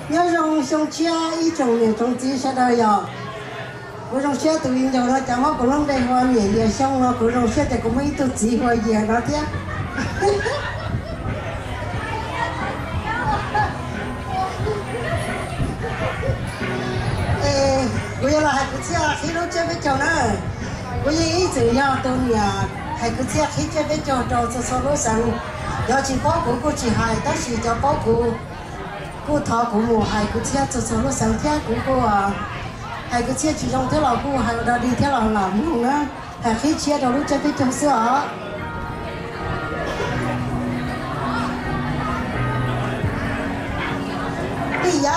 nhớ rong sông chia ý trồng liền trồng chỉ sẽ đời giờ cô rong chia tụi mình giờ nó chẳng có cũng đây hoa nhẹ nhẹ xong nó cô rong chia thì cũng mấy tụi chỉ hoa nhẹ đó chứ bây giờ là hai cái chia khi nó chơi với chồng nữa bây giờ ý chữ nhau tôi nhà hai cái chia khi chơi với chồng trò số lối sáng giờ chỉ có cô chỉ hai đó chỉ cho có cô thọ của mùa hai cái chia số lối sáng kia của cô à hai cái chia chỉ trong thế là cô hai đã đi thế là làm luôn á hai khi chia rồi lúc chơi với chồng xưa bây giờ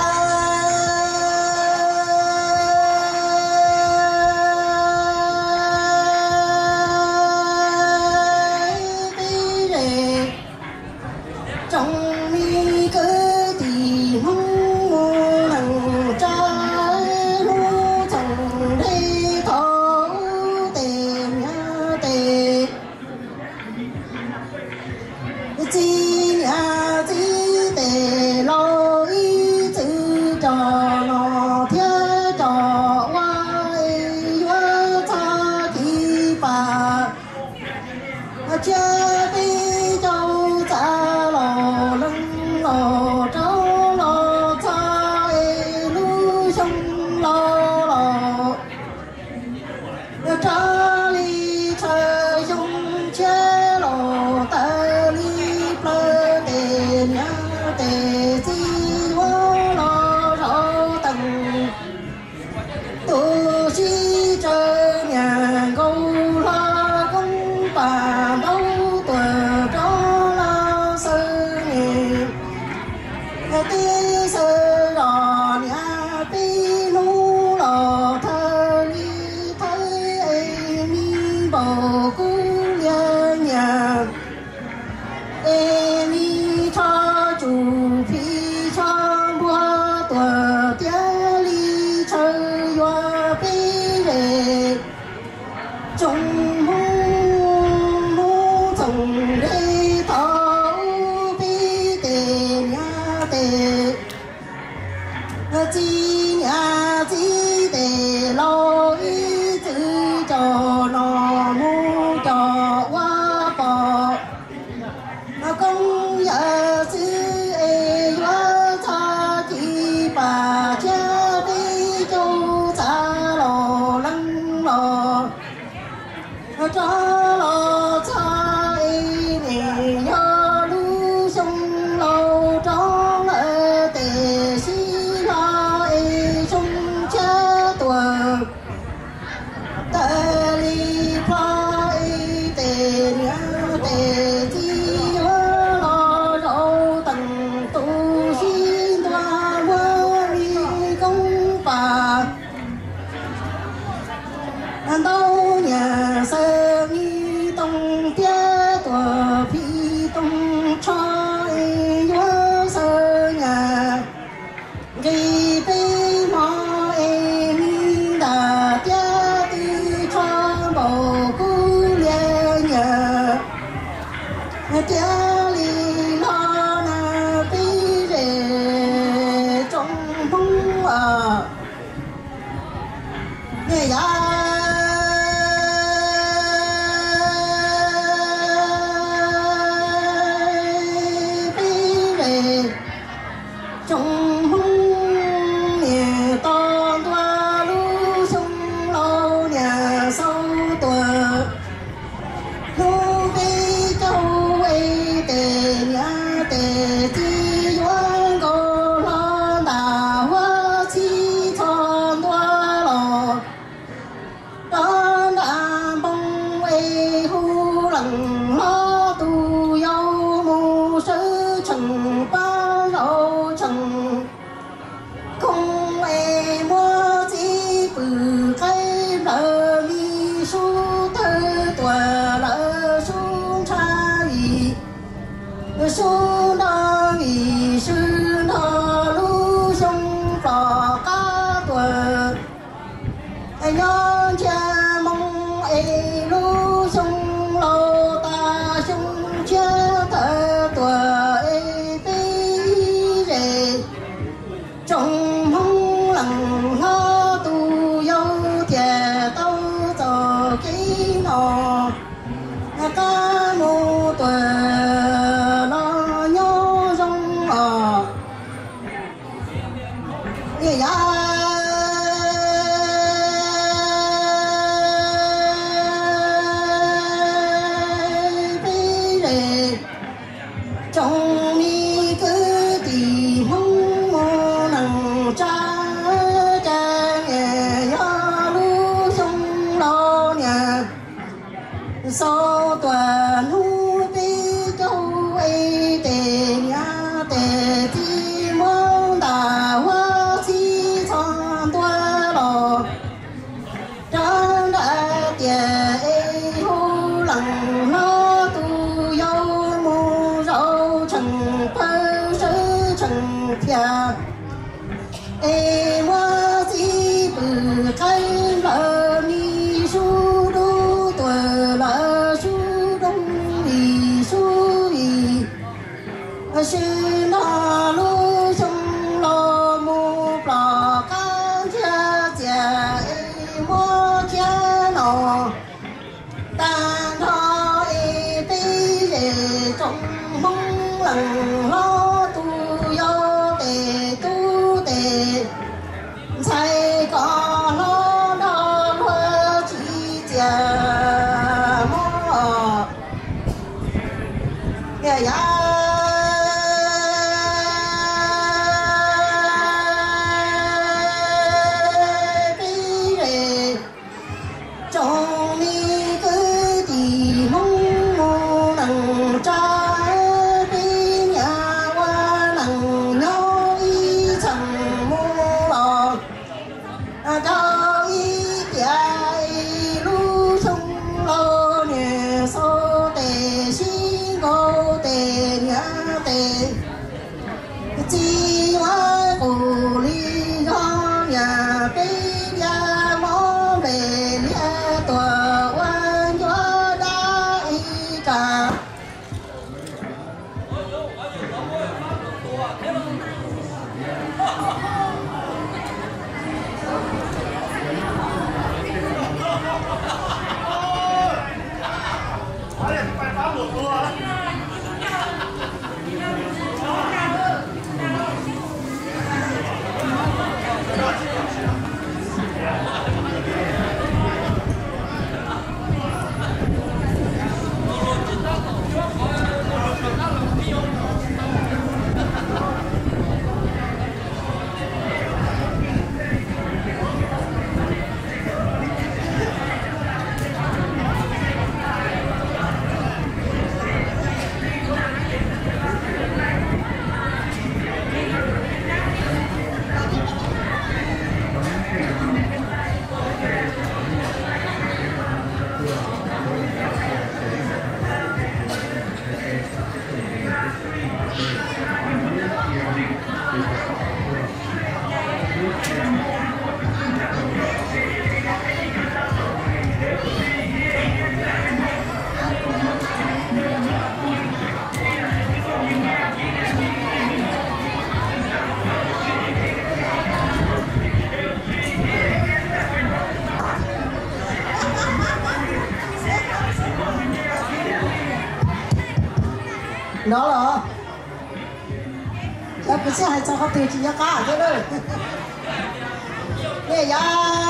能偏。哎，我既不开了你书都对了书中的书意，是那路上老木老干家家哎我家老，但他一辈人中梦冷老都要得都得。才搞了那个几家么？呀呀！别人种你个地梦不能摘，别人我能有一层木了。到一边一路从老年少的心高的娘的，今晚不离高呀北呀毛北呀多弯月大一个。đó là chắc cái xe hay sao có tiền chỉ nhá cả chứ đây nè ya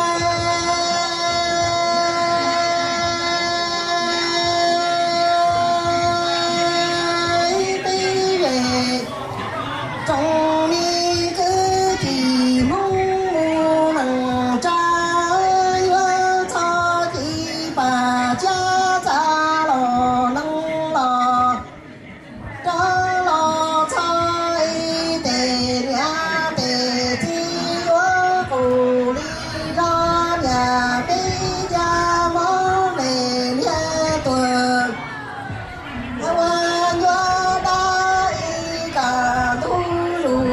trong mi cứ chỉ mong能trái cho thì bà cha cha lo nâng lo đó lo cho để nhà để chi ở cụ đi ra nhà đi cha món để nhà tuần quan nhớ đã cả thu lù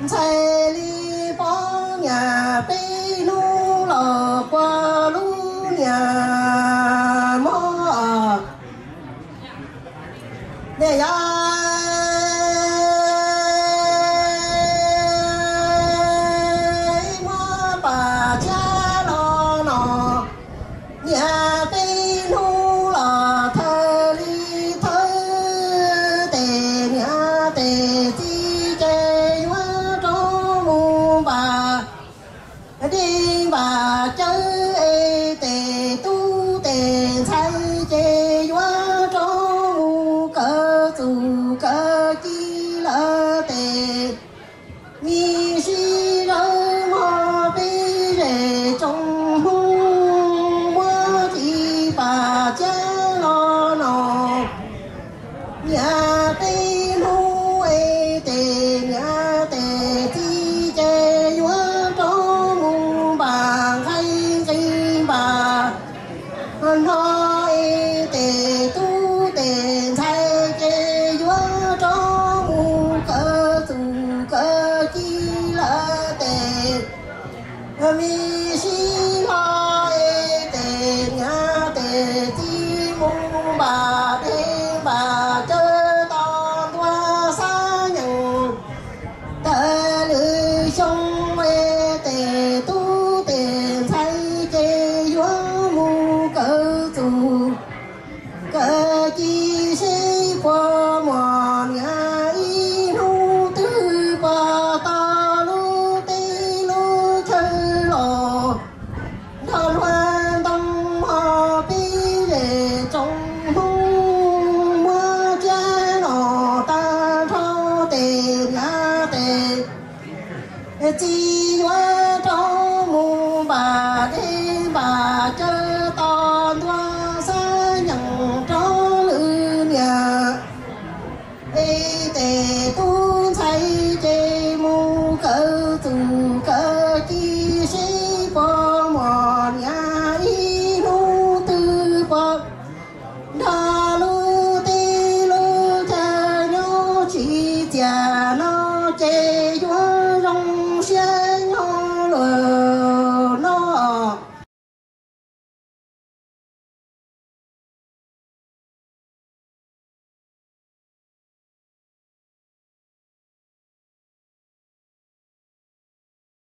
sai li bó nhà bê nu lò qua lu nhà mò để ya mò bà cha lo nọ nhà bê nu lò thơ li thơ tề nhà tề chi chê hoa trô mù bà đi bà chơi ê tề tu tề say chê hoa trô mù cơ dù cơ chi lơ tề mi si rơ mò bê rề trong hung mơ thì bà cha lo nọ nhà tê nu ê tề nhà tề chi chê hoa trô mù bà hay cây bà nó ê tề tu tề thay chê hoa trô mù cơ dù cơ chi lơ tề mi si lo ê tề nhà tề chi mù bà thế bà chơ to qua xa nhận tờ lư sông ê tề tu tề thay chê hoa mù cơ dù cơ chi si qua mò nhà y nu tư bà ta lu tê lu chơi lò thôn hoa đông họ bi rề trong hung mưa cha nọ ta thô tề nhà tề chi hoa trô mù bà đê bà chơ to thoa xa nhận trô lư nhà ê tề tu say chê mù cơ tù cơ chi si bò mò nhà y nu tư bò đó